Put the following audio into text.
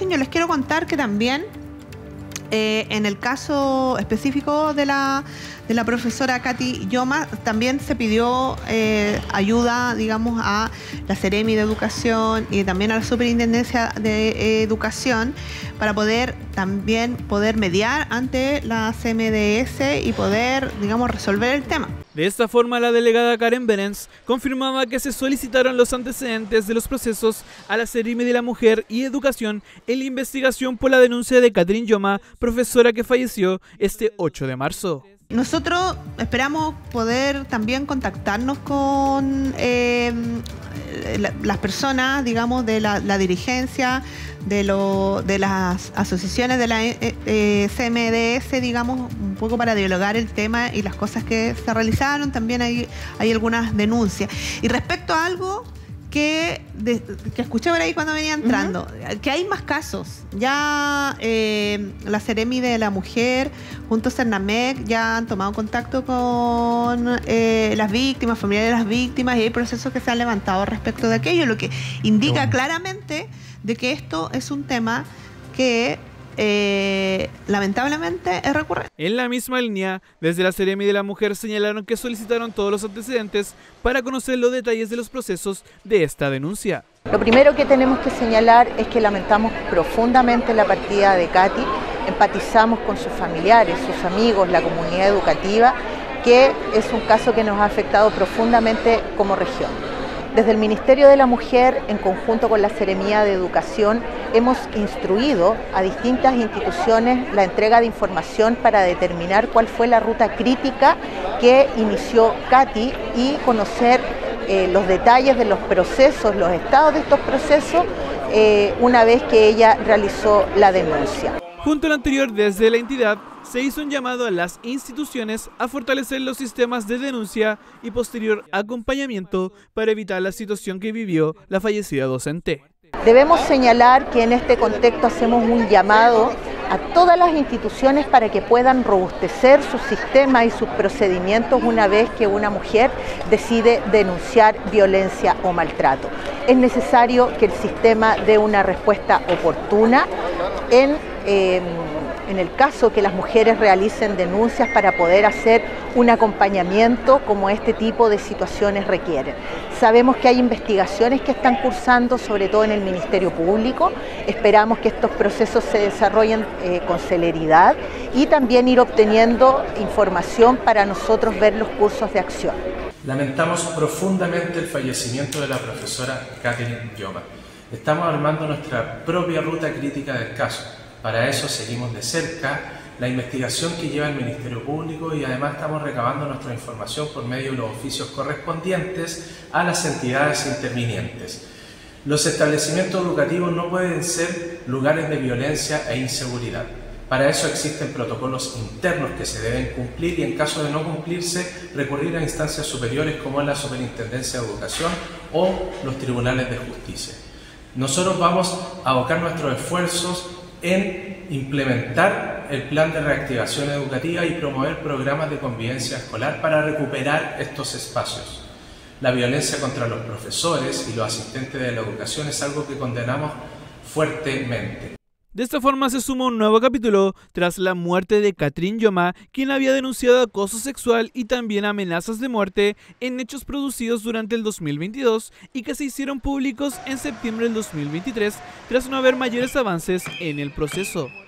situación yo les quiero contar que también en el caso específico de la profesora Katy Yoma, también se pidió ayuda, digamos, a la Seremi de Educación y también a la Superintendencia de Educación para poder mediar ante la CMDS y poder, digamos, resolver el tema. De esta forma, la delegada Karen Berens confirmaba que se solicitaron los antecedentes de los procesos a la Seremi de la Mujer y Educación en la investigación por la denuncia de Catherine Yoma, profesora que falleció este 8 de marzo. Nosotros esperamos poder también contactarnos con las personas, digamos, de la dirigencia, de las asociaciones de la CMDS, digamos, un poco para dialogar el tema y las cosas que se realizaron. También hay algunas denuncias. Y respecto a algo que escuché por ahí cuando venía entrando, que hay más casos. Ya la Seremi de la Mujer junto a Cernamec ya han tomado contacto con las víctimas, familiares de las víctimas, y hay procesos que se han levantado respecto de aquello, lo que indica claramente de que esto es un tema que lamentablemente es recurrente. En la misma línea, desde la Seremi de la Mujer señalaron que solicitaron todos los antecedentes para conocer los detalles de los procesos de esta denuncia. Lo primero que tenemos que señalar es que lamentamos profundamente la partida de Katy, empatizamos con sus familiares, sus amigos, la comunidad educativa, que es un caso que nos ha afectado profundamente como región. Desde el Ministerio de la Mujer, en conjunto con la Seremía de Educación, hemos instruido a distintas instituciones la entrega de información para determinar cuál fue la ruta crítica que inició Katy y conocer los detalles de los procesos, los estados de estos procesos, una vez que ella realizó la denuncia. Junto al anterior, desde la entidad, se hizo un llamado a las instituciones a fortalecer los sistemas de denuncia y posterior acompañamiento para evitar la situación que vivió la fallecida docente. Debemos señalar que en este contexto hacemos un llamado a todas las instituciones para que puedan robustecer sus sistemas y sus procedimientos una vez que una mujer decide denunciar violencia o maltrato. Es necesario que el sistema dé una respuesta oportuna en el caso que las mujeres realicen denuncias para poder hacer un acompañamiento como este tipo de situaciones requieren. Sabemos que hay investigaciones que están cursando, sobre todo en el Ministerio Público. Esperamos que estos procesos se desarrollen con celeridad y también ir obteniendo información para nosotros ver los cursos de acción. Lamentamos profundamente el fallecimiento de la profesora Catherine Yoma. Estamos armando nuestra propia ruta crítica del caso. Para eso seguimos de cerca la investigación que lleva el Ministerio Público y además estamos recabando nuestra información por medio de los oficios correspondientes a las entidades intervinientes. Los establecimientos educativos no pueden ser lugares de violencia e inseguridad. Para eso existen protocolos internos que se deben cumplir y en caso de no cumplirse recurrir a instancias superiores como es la Superintendencia de Educación o los tribunales de justicia. Nosotros vamos a abocar nuestros esfuerzos en implementar el plan de reactivación educativa y promover programas de convivencia escolar para recuperar estos espacios. La violencia contra los profesores y los asistentes de la educación es algo que condenamos fuertemente. De esta forma se suma un nuevo capítulo tras la muerte de Catherine Yoma, quien había denunciado acoso sexual y también amenazas de muerte en hechos producidos durante el 2022 y que se hicieron públicos en septiembre del 2023 tras no haber mayores avances en el proceso.